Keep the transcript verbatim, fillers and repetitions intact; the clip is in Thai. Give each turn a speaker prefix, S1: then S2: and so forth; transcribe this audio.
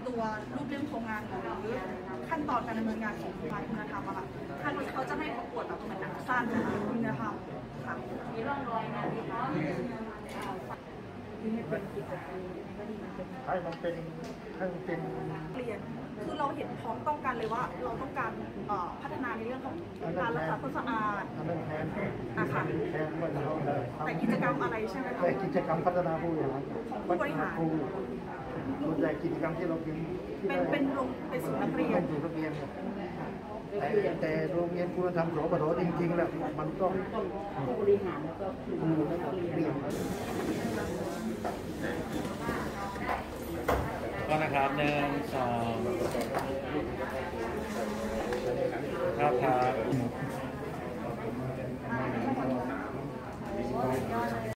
S1: ตัวรูปเล่มโครงงานหรือขั้นตอนการดำเนินงานของฝ่ายคุณธรรมอะค่ะท่านเขาจะให้ประกวดแบบเหมือนหนังสั้นนะคะคุณธรรมค่ะมีร่องรอยงานที่เขา
S2: ให้มันเป็นให้มันเป็น
S1: เปลี่ยนคือเราเห็นพร้อมต้องการเลยว่าเราต้องการพัฒนาในเรื่องของการรักษาความสะอาด
S2: อันนั้นแทน
S1: นะคะ
S2: แทนว่าเรา
S1: แต่กิจกรรมอะไรใช่ไหมคะ
S2: แต่กิจกรรมพัฒนาผู้บริหาร
S1: ผู้บริหาร
S2: ส่วนใหญ่กิจกรรมที่เราเป็น
S1: เป็นเป็นโรงเป็นศูนย์นักเรียน
S2: ศูนย์นักเรียนแต่แต่โรงเรียนคุณธรรมสปทจริงๆแล้วมันต้อง
S3: ผู้บริหารแล้วก็ครูแล้วก็เรียน
S4: ก็นะครับหนึ่งสองครับครับ